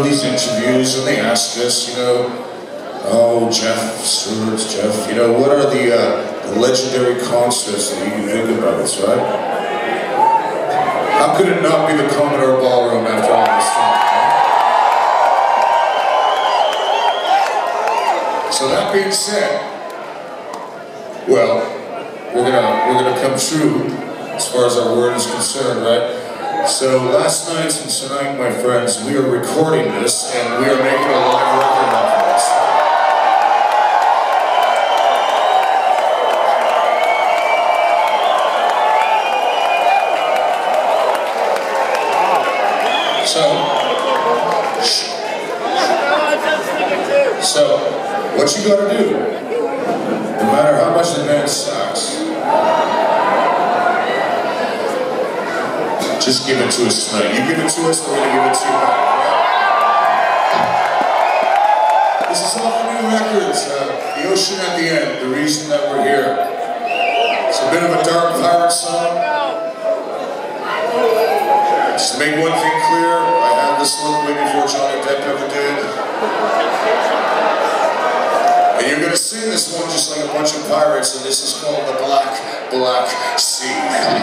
these interviews and they ask us, you know, oh, Jeff, Stuart, Jeff, you know, what are the legendary concerts that you think about us, right? How could it not be the Commodore Ballroom after all this time? Right? So that being said, well, we're gonna come true as far as our word is concerned, right? So last night and tonight, my friends, we are recording this and we are making a live record of this. So what you gotta do, no matter how much the band sucks, just give it to us tonight. You give it to us, we're gonna give it to you back. Right? This is all new records. The ocean at the end, the reason that we're here. It's a bit of a dark pirate song. Just to make one thing clear, I had this look way before Johnny Depp ever did. And you're gonna sing this one just like a bunch of pirates, and this is called the Black, Black Sea.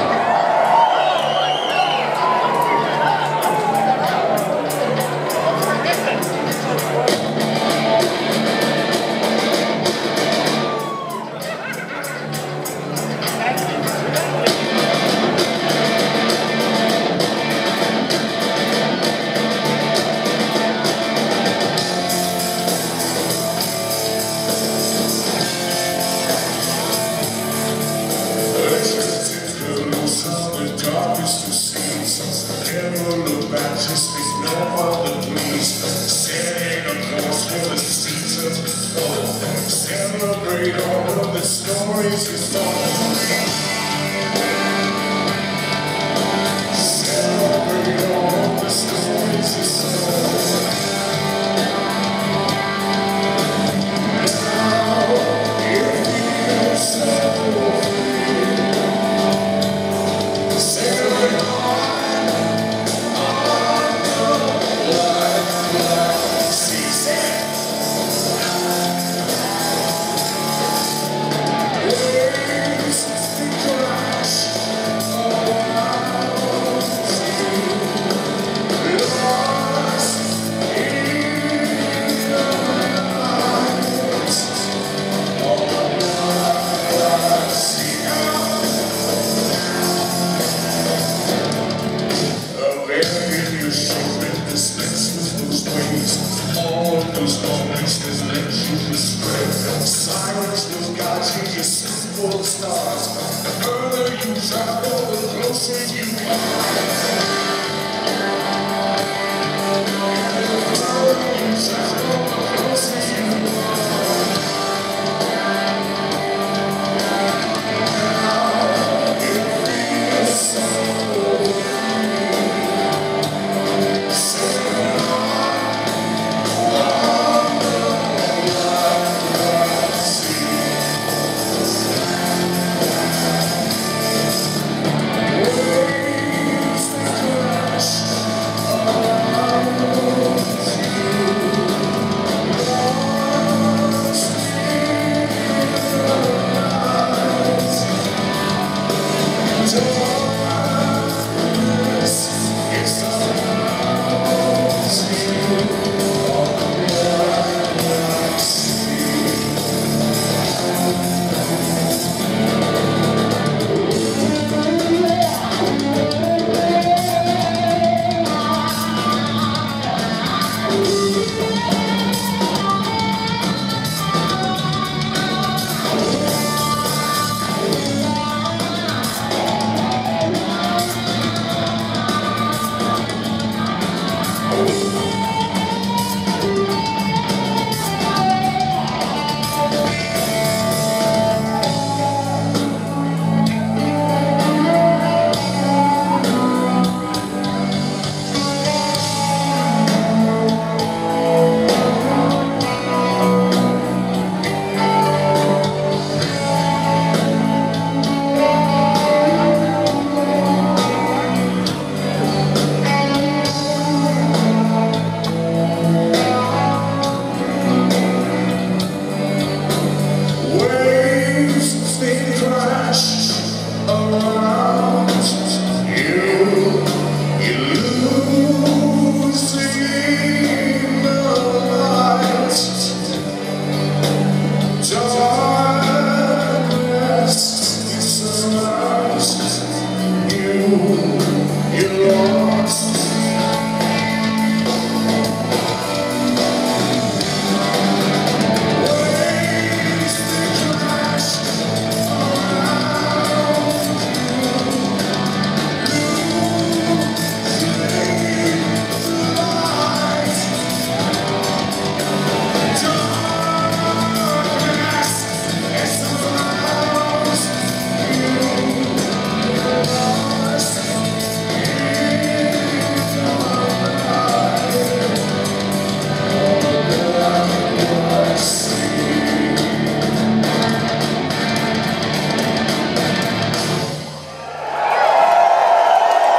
Just make no other dreams. Setting a course for the seas of the soul. Celebrate all of the stories you told. Celebrate all of the stories you told. Now it feels so free. Celebrate all. Silence will guide you, you're simple stars. The further you travel, the closer you are.